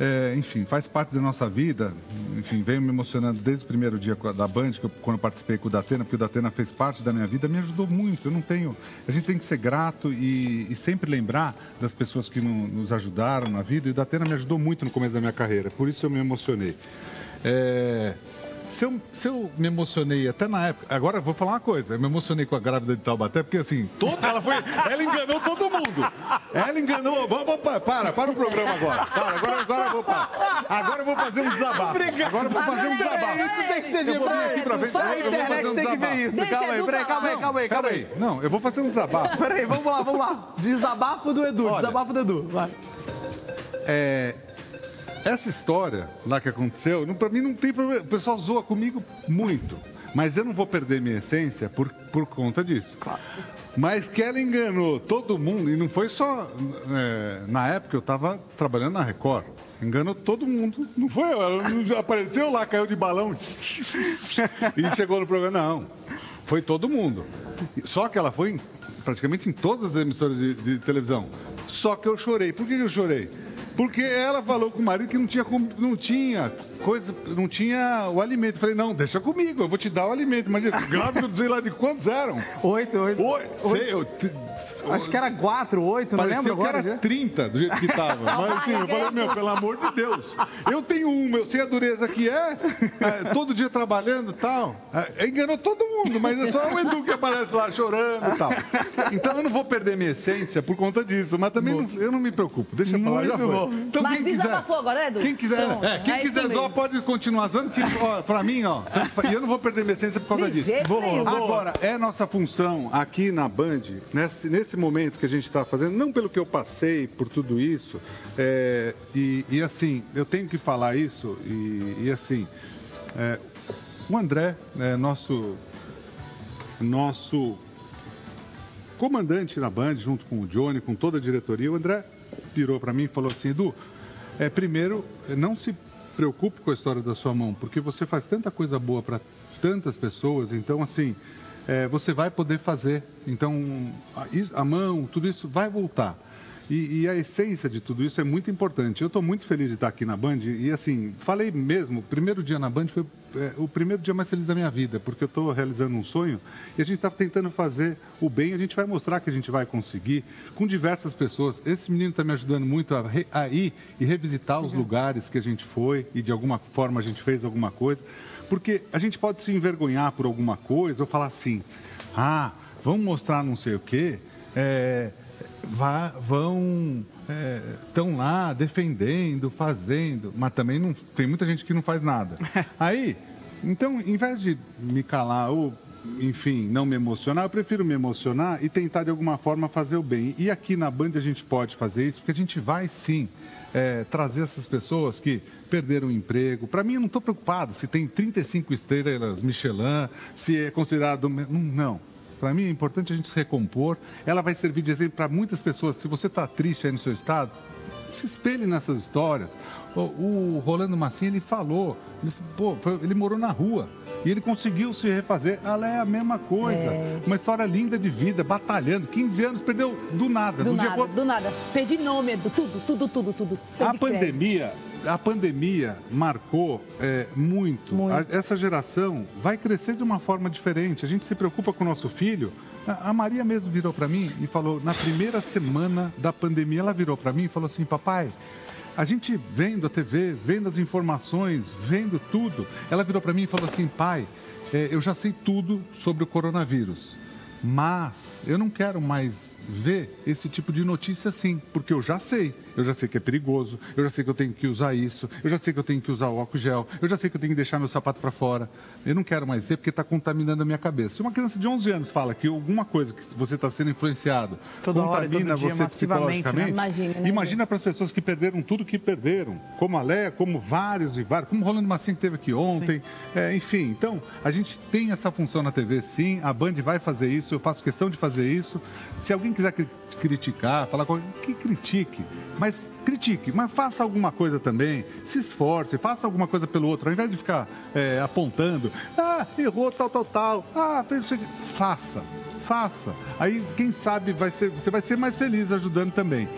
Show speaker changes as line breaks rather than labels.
enfim, faz parte da nossa vida. Enfim, venho me emocionando desde o primeiro dia da Band, quando eu participei com o Datena, porque o Datena fez parte da minha vida, me ajudou muito. A gente tem que ser grato e sempre lembrar das pessoas que nos ajudaram na vida. E o Datena me ajudou muito no começo da minha carreira, por isso eu me emocionei. Se eu me emocionei até na época... Agora eu vou falar uma coisa. Eu me emocionei com a grávida de Taubaté, porque assim, ela enganou todo mundo. Ela enganou... Para o programa agora. Agora eu vou parar. Agora eu vou fazer um desabafo. Agora eu vou fazer um desabafo.
Isso tem que ser de frente. A internet tem que ver isso. Calma aí.
Não, eu vou fazer um desabafo.
Peraí, vamos lá. Desabafo do Edu, vai.
Essa história lá que aconteceu, pra mim não tem problema. O pessoal zoa comigo muito. Mas eu não vou perder minha essência por conta disso.
Claro.
Mas que ela enganou todo mundo, e não foi só... na época eu estava trabalhando na Record. Enganou todo mundo. Não foi ela, não apareceu lá, caiu de balão e chegou no programa. Não, foi todo mundo. Só que ela foi praticamente em todas as emissoras de televisão. Só que eu chorei. Por que eu chorei? Porque ela falou com o marido que não tinha o alimento. Eu falei, não, deixa comigo, eu vou te dar o alimento. Imagina, grávido, sei lá de quantos eram.
8. Acho que era 4, 8, não lembro agora.
Parecia que era 30, do jeito que estava. Mas assim, eu falei, pelo amor de Deus. Eu tenho uma, eu sei a dureza que todo dia trabalhando e tal. Enganou todo mundo, mas é só o Edu que aparece lá chorando e tal. Então eu não vou perder minha essência por conta disso, mas também eu não me preocupo. Deixa eu falar, já foi. Então,
mas desabafou agora, Edu?
Quem quiser zoar pode continuar zoando, que pra mim, e eu não vou perder minha essência por causa disso. Agora, é nossa função aqui na Band, nesse momento que a gente está fazendo, não pelo que eu passei por tudo isso, e assim, eu tenho que falar isso, e assim, o André, nosso comandante na Band, junto com o Johnny, com toda a diretoria, o André virou para mim e falou assim, Edu, primeiro, não se preocupe com a história da sua mão, porque você faz tanta coisa boa para tantas pessoas, então assim, você vai poder fazer. Então, a mão, tudo isso vai voltar. E a essência de tudo isso é muito importante. Eu estou muito feliz de estar aqui na Band e, assim, falei mesmo, o primeiro dia na Band foi o primeiro dia mais feliz da minha vida, porque eu estou realizando um sonho e a gente está tentando fazer o bem. A gente vai mostrar que a gente vai conseguir com diversas pessoas. Esse menino está me ajudando muito a ir e revisitar os lugares que a gente foi e, de alguma forma, a gente fez alguma coisa. Porque a gente pode se envergonhar por alguma coisa ou falar assim, vamos mostrar não sei o quê, estão lá defendendo, fazendo, mas também não, tem muita gente que não faz nada. Aí, então, em vez de me calar ou, enfim, não me emocionar, eu prefiro me emocionar e tentar de alguma forma fazer o bem. E aqui na Band a gente pode fazer isso, porque a gente vai sim trazer essas pessoas que perderam o emprego. Para mim, eu não estou preocupado se tem 35 estrelas Michelin, se é considerado... Não. Para mim é importante a gente se recompor. Ela vai servir de exemplo para muitas pessoas. Se você está triste aí no seu estado, se espelhe nessas histórias. O Rolando Massinha, ele falou, ele morou na rua e ele conseguiu se refazer. Ela é a mesma coisa. Uma história linda de vida, batalhando. 15 anos, perdeu do nada.
Do nada. Perdi nome, tudo.
A pandemia marcou muito. Essa geração vai crescer de uma forma diferente. A gente se preocupa com o nosso filho. A Maria mesmo virou para mim e falou, na primeira semana da pandemia, ela virou para mim e falou assim, papai, a gente vendo a TV, vendo as informações, vendo tudo, ela virou para mim e falou assim, pai, eu já sei tudo sobre o coronavírus, mas eu não quero mais ver esse tipo de notícia assim, porque eu já sei que é perigoso, eu já sei que eu tenho que usar isso, eu já sei que eu tenho que usar o álcool gel, eu já sei que eu tenho que deixar meu sapato para fora, eu não quero mais ver porque está contaminando a minha cabeça. Se uma criança de 11 anos fala que alguma coisa que você está sendo influenciado contamina você psicologicamente, né? Imagina para as pessoas que perderam tudo que perderam, como a Léa, como vários, como o Rolando Massinha que teve aqui ontem, enfim, então a gente tem essa função na TV sim, a Band vai fazer isso, eu faço questão de fazer isso. Se alguém quiser criticar, falar que critique, mas faça alguma coisa também, se esforce, faça alguma coisa pelo outro, ao invés de ficar apontando, errou tal, faça, aí quem sabe você vai ser mais feliz ajudando também.